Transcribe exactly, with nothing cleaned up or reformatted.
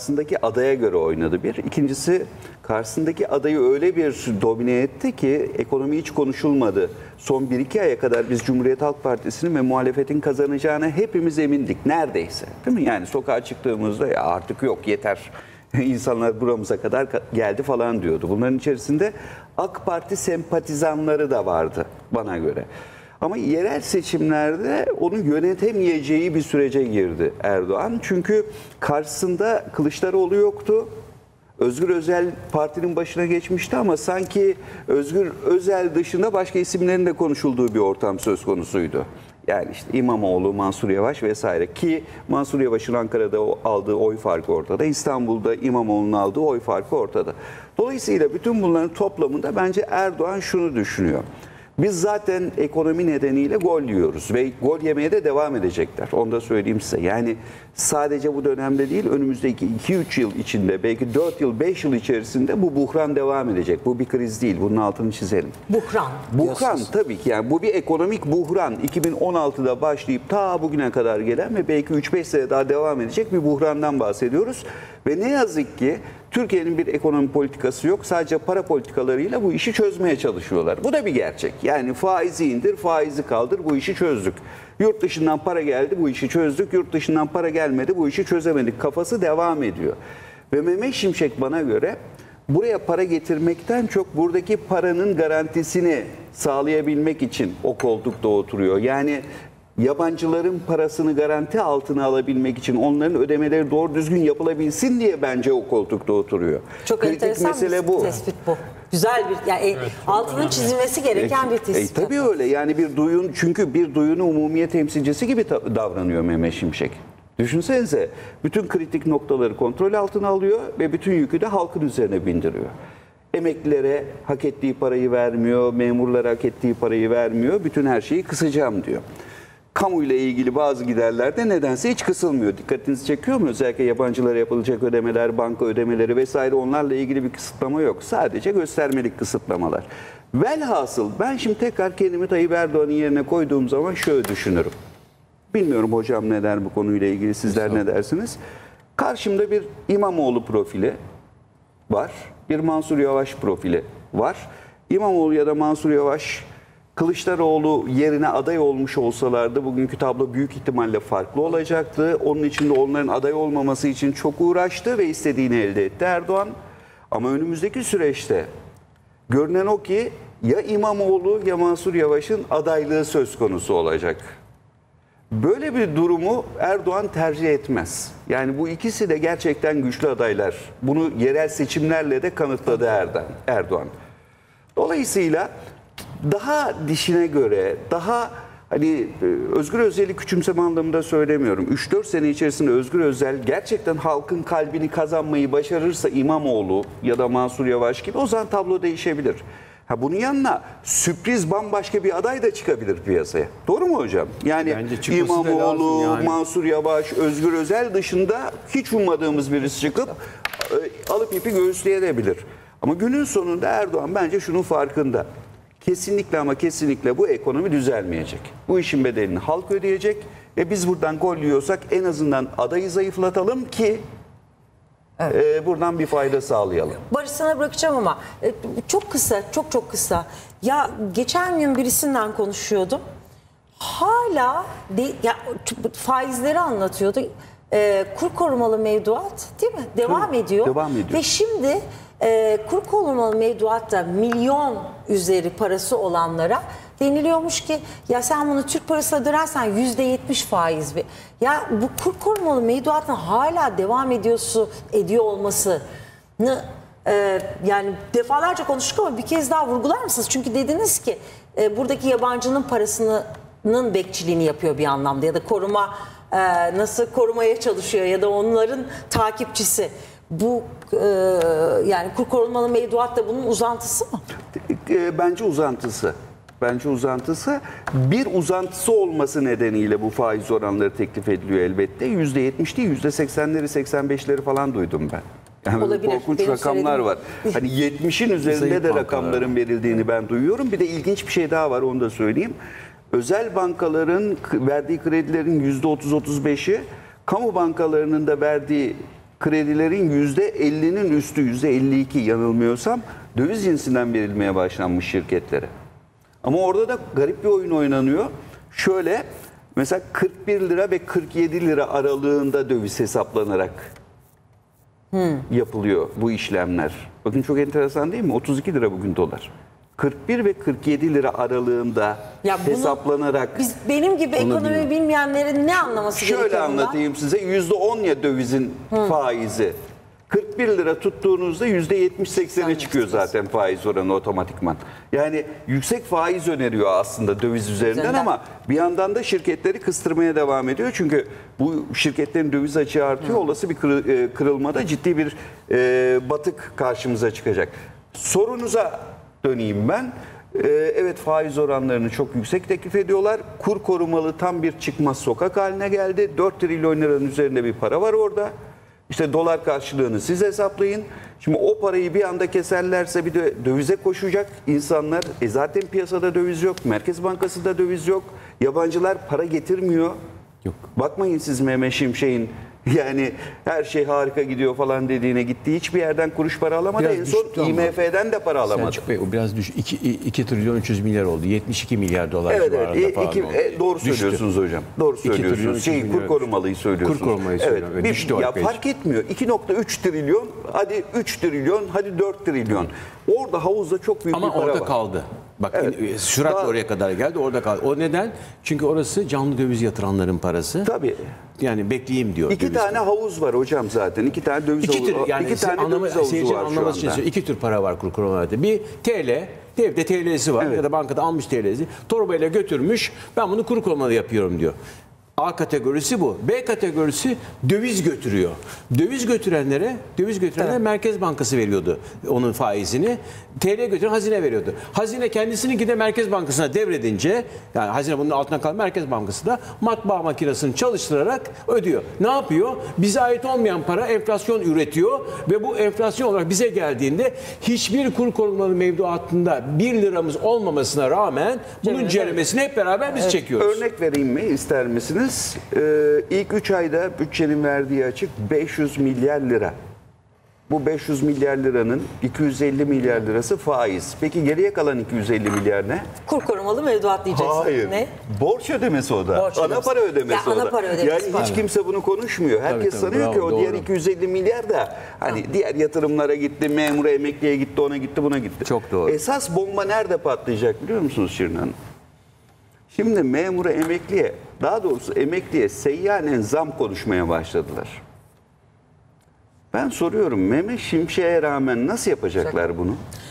karşısındaki adaya göre oynadı bir. İkincisi karşısındaki adayı öyle bir domine etti ki ekonomi hiç konuşulmadı. Son bir iki aya kadar biz Cumhuriyet Halk Partisi'nin ve muhalefetin kazanacağına hepimiz emindik neredeyse. Değil mi? Yani sokağa çıktığımızda ya artık yok yeter. İnsanlar buramıza kadar geldi falan diyordu. Bunların içerisinde AK Parti sempatizanları da vardı bana göre. Ama yerel seçimlerde onu yönetemeyeceği bir sürece girdi Erdoğan. Çünkü karşısında Kılıçdaroğlu yoktu. Özgür Özel partinin başına geçmişti ama sanki Özgür Özel dışında başka isimlerin de konuşulduğu bir ortam söz konusuydu. Yani işte İmamoğlu, Mansur Yavaş vesaire ki Mansur Yavaş'ın Ankara'da aldığı oy farkı ortada. İstanbul'da İmamoğlu'nun aldığı oy farkı ortada. Dolayısıyla bütün bunların toplamında bence Erdoğan şunu düşünüyor. Biz zaten ekonomi nedeniyle gol yiyoruz ve gol yemeye de devam edecekler. Onu da söyleyeyim size. Yani sadece bu dönemde değil önümüzdeki iki üç yıl içinde belki dört yıl beş yıl içerisinde bu buhran devam edecek. Bu bir kriz değil. Bunun altını çizelim. Buhran. Buhran tabii ki yani bu bir ekonomik buhran. iki bin on altıda başlayıp ta bugüne kadar gelen ve belki üç beş sene daha devam edecek bir buhrandan bahsediyoruz. Ve ne yazık ki Türkiye'nin bir ekonomi politikası yok. Sadece para politikalarıyla bu işi çözmeye çalışıyorlar. Bu da bir gerçek. Yani faizi indir, faizi kaldır, bu işi çözdük. Yurt dışından para geldi, bu işi çözdük. Yurt dışından para gelmedi, bu işi çözemedik. Kafası devam ediyor. Ve Mehmet Şimşek bana göre buraya para getirmekten çok buradaki paranın garantisini sağlayabilmek için o koltukta oturuyor. Yani yabancıların parasını garanti altına alabilmek için onların ödemeleri doğru düzgün yapılabilsin diye bence o koltukta oturuyor. Çok kritik enteresan mesele bir bu. tespit bu. Güzel bir yani evet, altının çizilmesi gereken e, bir tespit. E, tabii öyle yani bir duyun çünkü bir duyunu umumiye temsilcisi gibi davranıyor Mehmet Şimşek. Düşünsenize bütün kritik noktaları kontrol altına alıyor ve bütün yükü de halkın üzerine bindiriyor. Emeklilere hak ettiği parayı vermiyor, memurlara hak ettiği parayı vermiyor, bütün her şeyi kısacağım diyor. Kamuyla ilgili bazı giderlerde nedense hiç kısılmıyor. Dikkatinizi çekiyor mu? Özellikle yabancılara yapılacak ödemeler, banka ödemeleri vesaire onlarla ilgili bir kısıtlama yok. Sadece göstermelik kısıtlamalar. Velhasıl ben şimdi tekrar kendimi Tayyip Erdoğan'ın yerine koyduğum zaman şöyle düşünürüm. Bilmiyorum hocam ne der bu konuyla ilgili, sizler ne dersiniz? Karşımda bir İmamoğlu profili var, bir Mansur Yavaş profili var. İmamoğlu ya da Mansur Yavaş Kılıçdaroğlu yerine aday olmuş olsalardı bugünkü tablo büyük ihtimalle farklı olacaktı. Onun için de onların aday olmaması için çok uğraştı ve istediğini elde etti Erdoğan. Ama önümüzdeki süreçte görünen o ki ya İmamoğlu ya Mansur Yavaş'ın adaylığı söz konusu olacak. Böyle bir durumu Erdoğan tercih etmez. Yani bu ikisi de gerçekten güçlü adaylar. Bunu yerel seçimlerle de kanıtladı Erdoğan. Dolayısıyla daha dişine göre, daha hani Özgür Özel'i küçümseme anlamında söylemiyorum. üç dört sene içerisinde Özgür Özel gerçekten halkın kalbini kazanmayı başarırsa İmamoğlu ya da Mansur Yavaş gibi o zaman tablo değişebilir. Ha bunun yanına sürpriz bambaşka bir aday da çıkabilir piyasaya. Doğru mu hocam? Yani İmamoğlu, yani. Mansur Yavaş, Özgür Özel dışında hiç ummadığımız birisi çıkıp alıp ipi göğüsleyebilir. Ama günün sonunda Erdoğan bence şunun farkında. Kesinlikle ama kesinlikle bu ekonomi düzelmeyecek. Bu işin bedelini halk ödeyecek ve biz buradan gol yiyorsak en azından adayı zayıflatalım ki evet. e, buradan bir fayda sağlayalım. Barış sana bırakacağım ama e, çok kısa, çok çok kısa. Ya geçen gün birisinden konuşuyordum. Hala de, ya, faizleri anlatıyordu. E, kur korumalı mevduat değil mi? Devam Tabii, ediyor. Devam ediyor. Ve şimdi e, kur korumalı mevduatta milyon üzeri parası olanlara deniliyormuş ki ya sen bunu Türk parasına dönersen yüzde yetmiş faiz. Ya bu kur korumalı mevduatın hala devam ediyorsu, ediyor olmasını e, yani defalarca konuştuk ama bir kez daha vurgular mısınız? Çünkü dediniz ki e, buradaki yabancının parasının bekçiliğini yapıyor bir anlamda ya da koruma e, nasıl korumaya çalışıyor ya da onların takipçisi. Bu e, yani kur korumalı mevduat da bunun uzantısı mı? Bence uzantısı. Bence uzantısı. Bir uzantısı olması nedeniyle bu faiz oranları teklif ediliyor elbette. yüzde yetmiş değil, yüzde seksenleri, seksen beşleri falan duydum ben. Yani olabilir. Korkunç Benim rakamlar var. Hani yetmişin üzerinde de rakamların verildiğini ben duyuyorum. Bir de ilginç bir şey daha var, onu da söyleyeyim. Özel bankaların verdiği kredilerin yüzde otuz otuz beşi, kamu bankalarının da verdiği kredilerin yüzde ellinin üstü, yüzde elli iki yanılmıyorsam döviz cinsinden verilmeye başlanmış şirketlere. Ama orada da garip bir oyun oynanıyor. Şöyle mesela kırk bir lira ve kırk yedi lira aralığında döviz hesaplanarak hmm. yapılıyor bu işlemler. Bakın çok enteresan değil mi? otuz iki lira bugün dolar. kırk bir ve kırk yedi lira aralığında Ya bunu hesaplanarak. Biz benim gibi ekonomi bilmeyenlerin ne anlaması Şöyle gerekiyor bundan? anlatayım size. yüzde on ya dövizin hmm. faizi. kırk bir lira tuttuğunuzda yüzde yetmiş seksene çıkıyor zaten faiz oranı otomatikman. Yani yüksek faiz öneriyor aslında döviz üzerinden, üzerinden ama bir yandan da şirketleri kıstırmaya devam ediyor. Çünkü bu şirketlerin döviz açığı artıyor. Hmm. Olası bir kırılmada ciddi bir e, batık karşımıza çıkacak. Sorunuza döneyim ben. Ee, evet, faiz oranlarını çok yüksek teklif ediyorlar. Kur korumalı tam bir çıkmaz sokak haline geldi. dört trilyon liranın üzerinde bir para var orada. İşte dolar karşılığını siz hesaplayın. Şimdi o parayı bir anda keserlerse bir de dövize koşacak insanlar. E zaten piyasada döviz yok. Merkez Bankası'nda döviz yok. Yabancılar para getirmiyor. Yok. Bakmayın siz Mehmet Şimşek'in yani her şey harika gidiyor falan dediğine, gitti. Hiçbir yerden kuruş para alamadı. Biraz en son I M F'den de para alamadı. Selçuk Bey, o biraz düş. iki trilyon üç yüz milyar oldu. yetmiş iki milyar dolar Evet, civarında evet. falan İki, oldu. e, doğru Düştü. söylüyorsunuz hocam. Doğru söylüyorsunuz. Şeyi, kur korumalıyı söylüyorsunuz. Kur korumayı evet, söylüyorum. Bir, Düştü ya epey. fark etmiyor. iki nokta üç trilyon, hadi üç trilyon, hadi dört trilyon. Orada havuzda çok büyük Ama bir para orada var. kaldı. Bak, Evet. süratle Daha- oraya kadar geldi, orada kaldı. O neden? Çünkü orası canlı döviz yatıranların parası. Tabii. Yani bekleyeyim diyor. İki döviz tane havuz var hocam zaten. İki tane döviz İki havuzu. tür, yani iki tane anlama, döviz havuzu seyircinin var şu anlaması için anda. söylüyorum. İki tür para var kur korumalarda. Bir T L, devde T L'si var Evet. ya da bankada almış T L'si. Torbayla götürmüş, ben bunu kur korumalı yapıyorum diyor. A kategorisi bu. B kategorisi döviz götürüyor. Döviz götürenlere, döviz götürenlere Evet. Merkez Bankası veriyordu onun faizini. T L götüren hazine veriyordu. Hazine kendisini gide Merkez Bankası'na devredince, yani hazine bunun altına kalan Merkez Bankası da matbaa makinesini çalıştırarak ödüyor. Ne yapıyor? Bize ait olmayan para enflasyon üretiyor ve bu enflasyon olarak bize geldiğinde hiçbir kur korumalı mevduatında bir liramız olmamasına rağmen bunun Cebimize- ceremesini hep beraber biz çekiyoruz. Örnek vereyim mi, ister misiniz? Ee, ilk üç ayda bütçenin verdiği açık beş yüz milyar lira. Bu beş yüz milyar liranın iki yüz elli milyar lirası faiz. Peki geriye kalan iki yüz elli milyar ne? Kur korumalı mevduat diyeceksin. Hayır. Ne? Borç ödemesi o da. Borç ana ödemesi. para ödemesi Ya, o da. ana para ödemesi yani var. hiç kimse bunu konuşmuyor. Herkes tabii, sanıyor bravo, ki o diğer doğru. iki yüz elli milyar da hani diğer yatırımlara gitti, memura, emekliye gitti, ona gitti, buna gitti. Çok doğru. Esas bomba nerede patlayacak biliyor musunuz Şirin Hanım? Şimdi memura, emekliye, daha doğrusu emekliye seyyanen zam konuşmaya başladılar. Ben soruyorum, Mehmet Şimşek'e rağmen nasıl yapacaklar bunu?